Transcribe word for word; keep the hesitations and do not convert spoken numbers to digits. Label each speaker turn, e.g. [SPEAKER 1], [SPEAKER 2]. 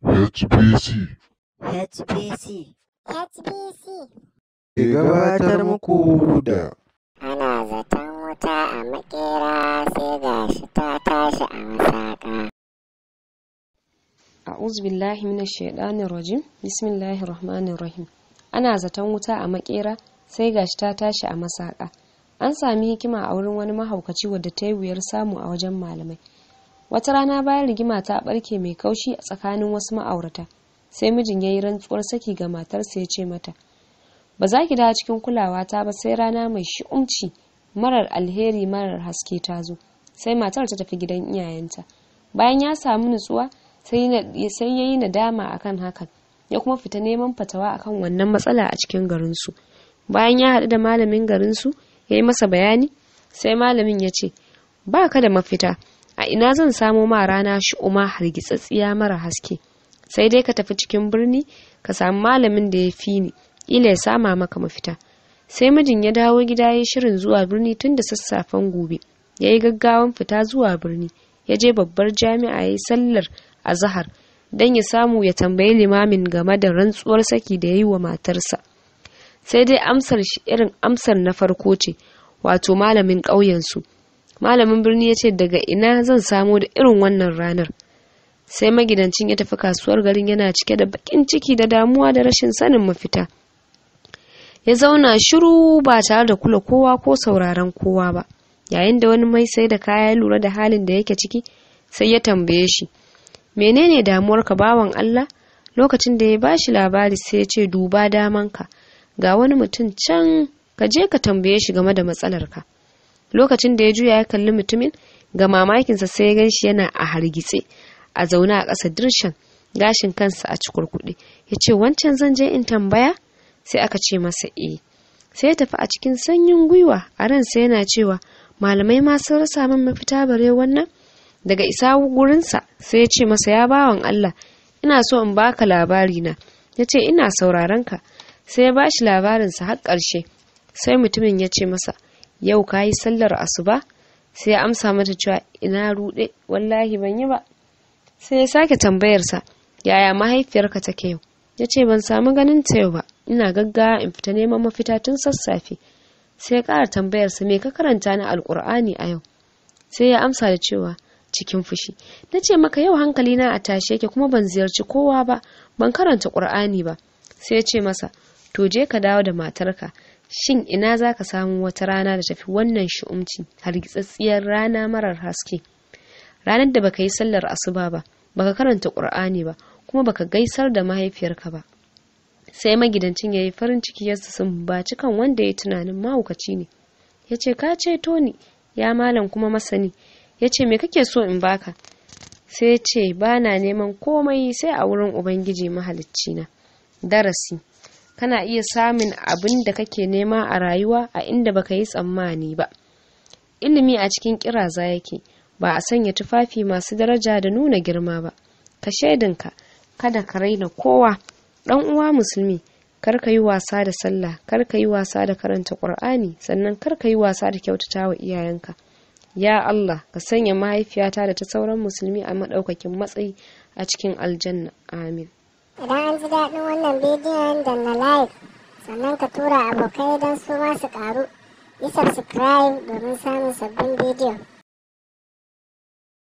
[SPEAKER 1] H B C.
[SPEAKER 2] H B C.
[SPEAKER 3] H B C.
[SPEAKER 1] Ke gabatar muku da
[SPEAKER 3] Ana zaton wuta a makera sai gashi ta tashi a masaka.
[SPEAKER 4] A'udhu billahi minash shaitanir rajim. Bismillahir rahmanir rahim. Ana zaton wuta a makera sai gashi ta tashi a masaka. An sami hikima a wurin wani mahaukaci wadda ta yi wuyar samu a wajen malamai. Wata rana bayan rigima ta barke mai kaushi a tsakanin wasu ma'aurata, sai mijin yayi rantsuwar saki ga matarsa ya ce mata, ba za ki dawo cikin kulawa ta ba sai rana mai shi'umci marar alheri marar haske ta zo. Sai matar ta tafi gidan iyayenta. Bayan ya samu nutsuwa sai ya yi nadama akan hakan, ya kuma fita neman fatawa akan wannan matsala a cikin garinsu. Bayan ya haɗu da malamin garinsu ya yi masa bayani, sai malamin ya ce, ba ka da mafita, a ina zan samo ma rana shi'uma hargitsatsiya mara haske, sai dai ka tafi cikin birni ka samu malamin da ya fi ni, ila ya sama maka mafita. Sai mijin ya dawo gida ya yi shirin zuwa birni tun da sassafen gobe, ya yi gaggawan fita zuwa birni, ya je babbar jami'a ya yi sallar azahar don ya samu ya tambayi limamin game da rantsuwar saki da ya yi wa matarsa. Sai dai amsar shi irin amsar na farko ce, wato malamin ƙauyensu. Malamin birni ya ce, daga ina zan samo da irin wannan ranar? Sai magidancin ya tafi kasuwar garin yana cike da bakin ciki da damuwa da rashin sanin mafita. Ya zauna shiru ba tare da kula kowa ko sauraron kowa ba. Yayin da wani mai sai da kaya ya lura da halin da yake ciki, sai ya tambaye shi, menene damuwarka bawan Allah? Lokacin da ya bashi labari sai ya ce, duba damanka, ga wani mutum can, ka je ka tambaye shi game da matsalarka. Lokacin da ya juya ya kalli mutumin, ga mamakinsa sai ya ganshi yana a hargitse, a zaune a ƙasa dirshan, gashin kansa a cikurkuɗe. Ya ce, wancan zan je in tambaya? Sai aka ce masa eh. Sai ya tafi a cikin sanyin gwiwa, a ransa yana cewa, malamai ma sun rasa min mafita bare wannan? Daga isa gurinsa sai ya ce masa, ya bawan Allah, ina so in baka labari na. Ya ce, ina sauraron ka. Sai ya bashi labarinsa har ƙarshe. Sai mutumin ya ce masa, yau ka yi sallar asuba? Sai ya amsa mata cewa, ina ruɗe, wallahi ban yi ba. Sai ya sake tambayarsa, yaya mahaifiyarka take yau? Ya ce, ban samu ganin ta yau ba, ina gaggawa in fita neman mafita tun sassafe. Sai ya ƙara tambayarsa, me ka karanta na alƙur'ani a yau? Sai ya amsa da cewa, cikin fushi, na ce maka yau hankalina a tashe yake kuma ban ziyarci kowa ba, ban karanta ƙur'ani ba. Sai ya ce masa, to je ka dawo da matarka, shin ina za ka samu wata rana da tafi wannan shi'umci hargitsatsiyar rana marar haske? Ranar da baka yi sallar asuba ba, baka karanta ƙur'ani ba, kuma baka gaisar da mahaifiyarka ba. Sai magidancin ya yi farin ciki ya sumbaci kan wanda ya tunanin mahaukaci ne. Ya ce, ka ceto ni, ya malam kuma masani. Ya ce, me kake so in baka? Sai ya ce, ba na neman komai sai a wurin Ubangiji mahalicci na. Darasi, kana iya samun abin da kake nema a rayuwa a inda baka yi tsammani ba. Ilimi a cikin kiraza yake, ba a sanya tufafi masu daraja da nuna girma ba. Ka shaidinka, kada ka raina kowa. Dan uwa musulmi, kar ka yi wasa da sallah, kar ka yi wasa da karanta Qur'ani, sannan kar ka yi wasa da kyautata wa iyayenka. Ya Allah, ka sanya mahaifiyata da ta sauran musulmi a madaukakin matsayi a cikin aljanna. Amin.
[SPEAKER 3] Idan an ji daɗin wannan bidiyon da na like, sannan ka tura abokai don su ma su ƙaru. Yi subscribe domin samun sabbin bidiyo.